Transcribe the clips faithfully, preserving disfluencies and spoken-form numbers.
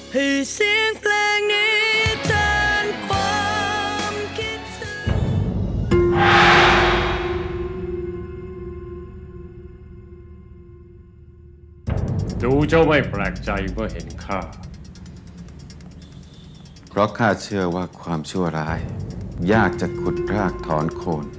ให้เสียงเพลงนี้แทนความคิดถึงดูเจ้าไม่แปลกใจเมื่อเห็นข้าเพราะข้าเชื่อว่าความชั่วร้ายยากจะขุดรากถอนโคน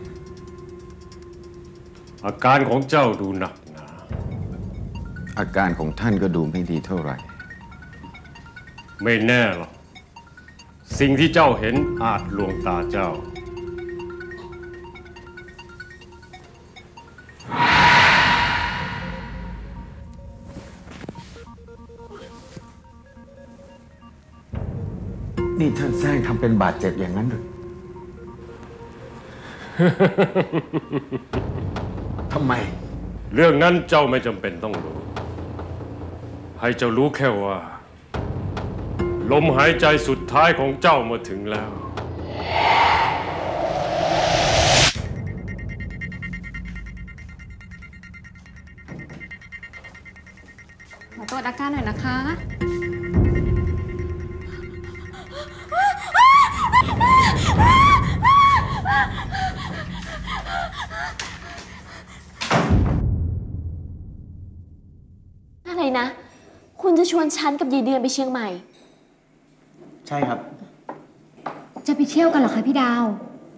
อาการของเจ้าดูหนักหนาอาการของท่านก็ดูไม่ดีเท่าไหร่ไม่แน่หรอกสิ่งที่เจ้าเห็นอาจลวงตาเจ้านี่ท่านแซงทำเป็นบาดเจ็บอย่างนั้นหรือ ทำไมเรื่องนั้นเจ้าไม่จำเป็นต้องรู้ให้เจ้ารู้แค่ว่าลมหายใจสุดท้ายของเจ้ามาถึงแล้วขอตรวจอาการหน่อยนะคะอะไรนะคุณจะชวนฉันกับยายเดือนไปเชียงใหม่ใช่ครับจะไปเที่ยวกันเหรอคะพี่ดาว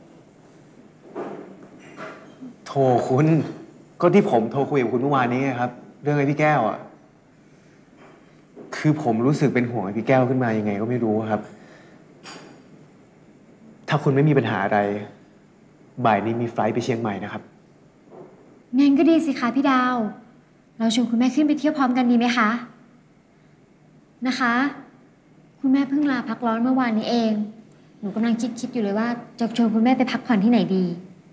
โทรคุณก็ที่ผมโทรคุยกับคุณเมื่อวานนี้ครับเรื่องไอ้พี่แก้วอ่ะคือผมรู้สึกเป็นห่วงไอ้พี่แก้วขึ้นมายังไงก็ไม่รู้ครับถ้าคุณไม่มีปัญหาอะไรบ่ายนี้มีไฟล์ไปเชียงใหม่นะครับงั้นก็ดีสิคะพี่ดาวเราชวนคุณแม่ขึ้นไปเที่ยวพร้อมกันดีไหมคะนะคะคุณแม่เพิ่งลาพักร้อนเมื่อวานนี้เองหนูกำลังคิดๆอยู่เลยว่าจะชวนคุณแม่ไปพักผ่อนที่ไหนดี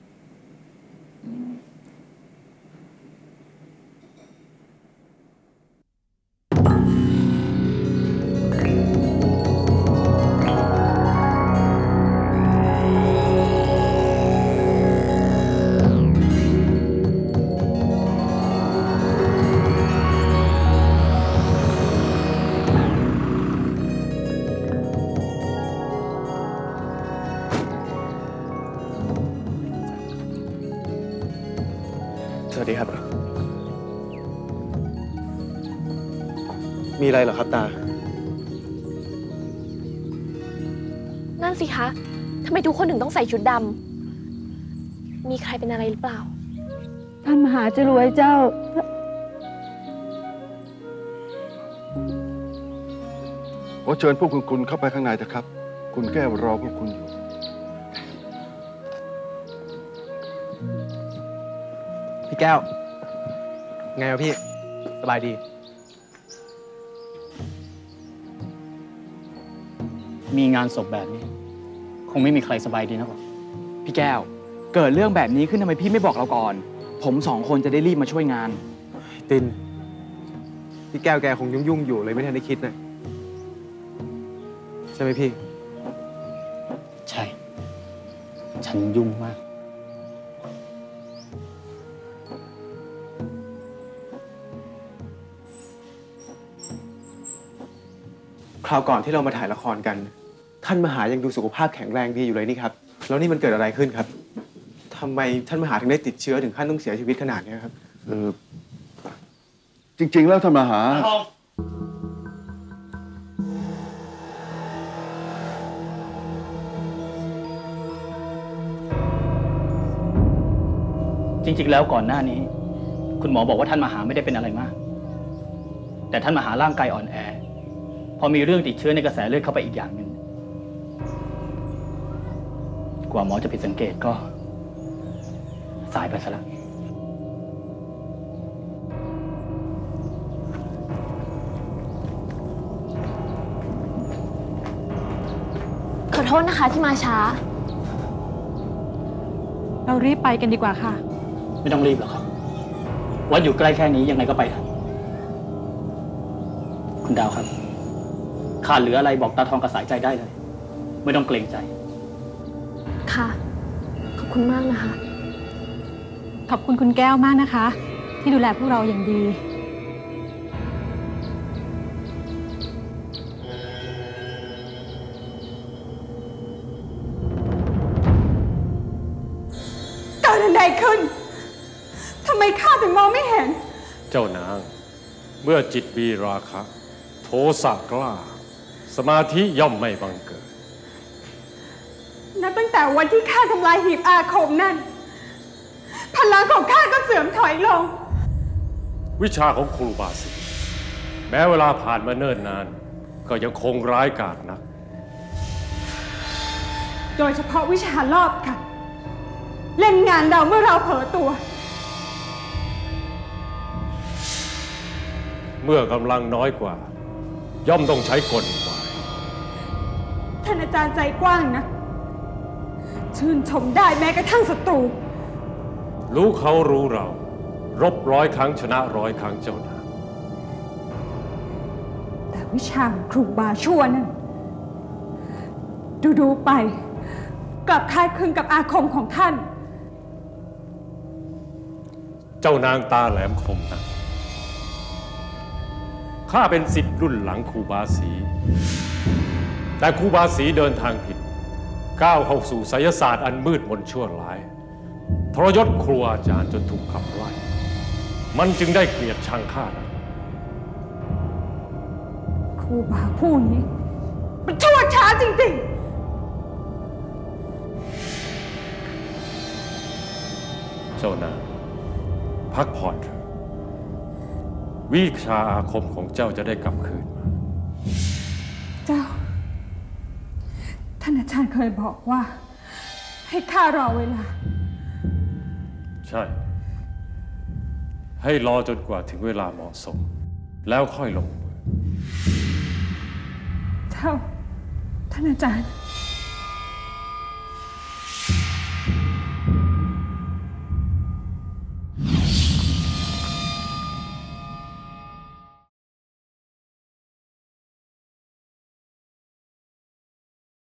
สวัสดีครับมีอะไรเหรอครับตานั่นสิคะทำไมทุกคนถึงต้องใส่ชุดดำมีใครเป็นอะไรหรือเปล่าท่านมหาจะรวยเจ้าขอเชิญพวกคุณคุณเข้าไปข้างในเถอะครับคุณแก้วรอพวกคุณอยู่พี่แก้วไงวะพี่สบายดีมีงานศพแบบนี้คงไม่มีใครสบายดีนักหรอกพี่แก้วเกิดเรื่องแบบนี้ขึ้นทำไมพี่ไม่บอกเราก่อนผมสองคนจะได้รีบมาช่วยงานตินพี่แก้วแกคงยุ่งๆอยู่เลยไม่ทันได้คิดนะใช่ไหมพี่ใช่ฉันยุ่งมากคราวก่อนที่เรามาถ่ายละครกันท่านมหายังดูสุขภาพแข็งแรงดีอยู่เลยนี่ครับแล้วนี่มันเกิดอะไรขึ้นครับทำไมท่านมหาถึงได้ติดเชื้อถึงขั้นต้องเสียชีวิตขนาดนี้ครับเออจริงๆแล้วท่านมหาจริงๆแล้วก่อนหน้านี้คุณหมอบอกว่าท่านมหาไม่ได้เป็นอะไรมากแต่ท่านมหาร่างกายอ่อนแอพอมีเรื่องติดเชื้อในกระแสเลือดเข้าไปอีกอย่างหนึ่งกว่าหมอจะผิดสังเกตก็สายไปซะแล้วขอโทษนะคะที่มาช้าเรารีบไปกันดีกว่าค่ะไม่ต้องรีบหรอกครับวัดอยู่ใกล้แค่นี้ยังไงก็ไปทันคุณดาวครับขาดเหลืออะไรบอกตาทองกับสายใจได้เลยไม่ต้องเกรงใจค่ะขอบคุณมากนะคะขอบคุณคุณแก้วมากนะคะที่ดูแลพวกเราอย่างดีขึ้นทำไมข้าถึงมองไม่เห็นเจ้านางเมื่อจิตมีราคะ โทสะกล้า สมาธิย่อมไม่บังเกิดนับตั้งแต่วันที่ข้าทำลายหีบอาคมนั่นพลังของข้าก็เสื่อมถอยลงวิชาของครูบาศรีแม้เวลาผ่านมาเนิ่นนาน ก็ยังคงร้ายกาจนักโดยเฉพาะวิชารอบกันเล่นงานเราเมื่อเราเผลอตัวเมื่อกำลังน้อยกว่า ย่อมต้องใช้กลกว่าท่านอาจารย์ใจกว้างนะชื่นชมได้แม้กระทั่งศัตรูรู้เขารู้เรา รบร้อยครั้งชนะร้อยครั้งเจ้านางแต่วิชาของครูบาชั่วนั่นดูดูไป กลับคล้ายคลึงกับอาคมของท่านเจ้านางตาแหลมคมนะข้าเป็นศิษย์รุ่นหลังครูบาศรีแต่ครูบาศรีเดินทางผิดก้าวเข้าสู่ไสยศาสตร์อันมืดมนชั่วร้ายทรยศครูอาจารย์จนถูกขับไล่มันจึงได้เกลียดชังข้านะครูบาผู้นี้มันชั่วช้าจริงๆเจ้านางพักผ่อนเถอะวิชาอาคมของเจ้าจะได้กลับคืนมาเจ้า ท่านอาจารย์เคยบอกว่า ให้ข้ารอเวลาใช่ ให้รอจนกว่าถึงเวลาเหมาะสม แล้วค่อยลงมือเจ้า ท่านอาจารย์